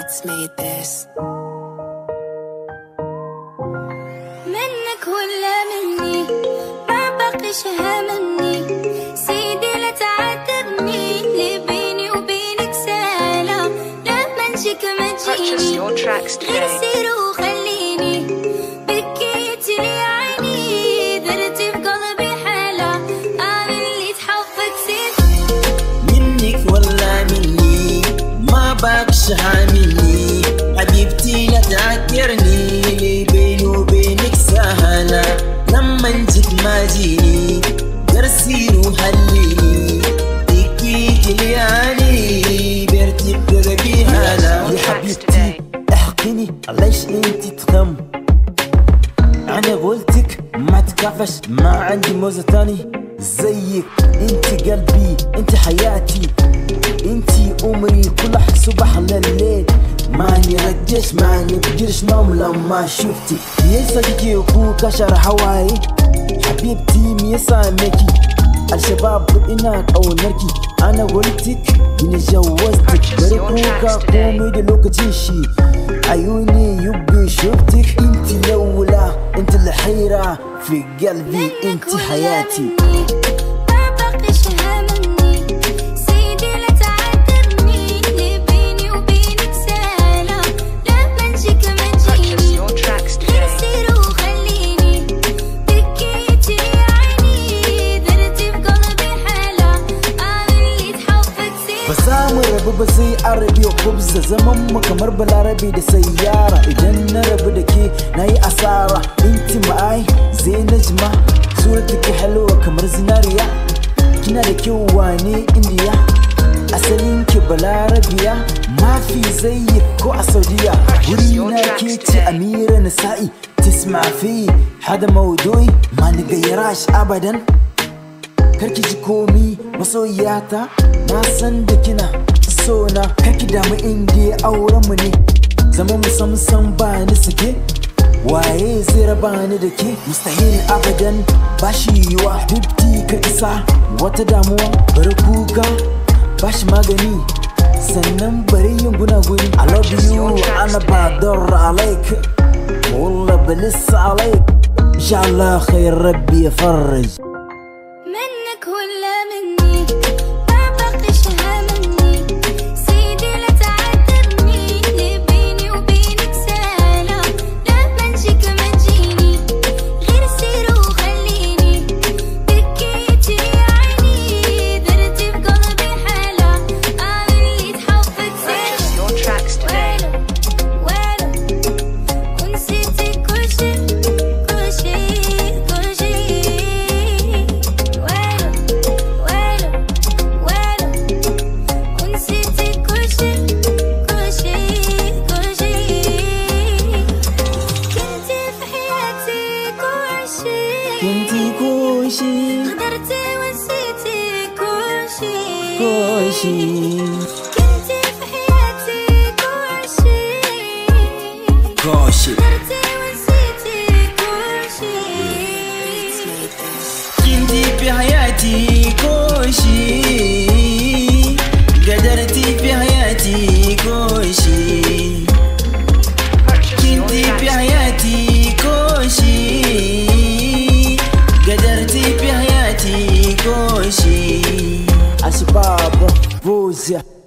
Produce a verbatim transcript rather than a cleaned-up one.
Beats made this. منك ولا مني ما بقيش هامني سيدي لا تعاتبني اللي بيني وبينك سهلة لما نجيك ما تجيني غير سير وخليني بكيت لي عيني درتي في قلبي حالة عامل لي تحبك سيد. منك ولا مني ما بقيش هامني حبيبتي لا تعكرني اللي بيني وبينك سهلة لما نجيك ما جيني درسي وحليني بكيت لي عيني برتب قلبي هلا. يا حبيبتي احكيني ليش انتي تخم انا قلتك ما تكافش ما عندي موزة تاني زيك انتي قلبي انتي حياتي انتي عمري كل صبح لليل ماني رجش ماني بقدرش نوم لما شفتي ميسا جيجي وكوكا شر حواي حبيبتي ميسا ميكي الشباب بدئناك او نركي انا قلتك من جوزتك بركوكا قومي دلوك تيشي عيوني يبي شفتك انتي لولا انت الحيرة في قلبي انتي حياتي. بسامر ربو بسي عربي وخبزة زمن ما كمر بالعربي دي سيارة إذن ربو دكي ناي أسارة انتي معاي زي نجمة صورتك حلوة كمر زناريا كنا دكي واني انديا أسلينك بالعربية ما في زيك كو السعودية ورينا كيتي أميرة نسائي تسمع فيه هذا موضوعي ما نغيراش أبدا karki ji komi masoyiyata na san da kina sona karki damu inda auren mu ne zama mu sam sam ba ni sake waye zai raba ni da ke mustahil abadan bashi yiwa fifty karki sa wata damuwa bari kuka bashi magani sannan bari yin gunaguni I love you ana ba darra alaik والله بلس عليك ان شاء الله خير ربي يفرج. منك ولا مني ما بقيش هامني سيدي لا تعاتبني اللي بيني وبينك سهلة لما نجيك ما تجيني غير سير وخليني بكيت لي عيني درتي في قلبي حالة عامل لي تحبك سيد. ويلو ويلو ونسيتي كل شي كل شي كل شي كنتي كوشي قدرتي ونسيتي كل شي كل شي كنتي في حياتي كل شي كل شي قدرتي ونسيتي كل شي كنتي في حياتي كل شي قدرتي في حياتي كل شي كنتي في حياتي كل شي قدرتي في حياتي كل شي. الشباب فوزيا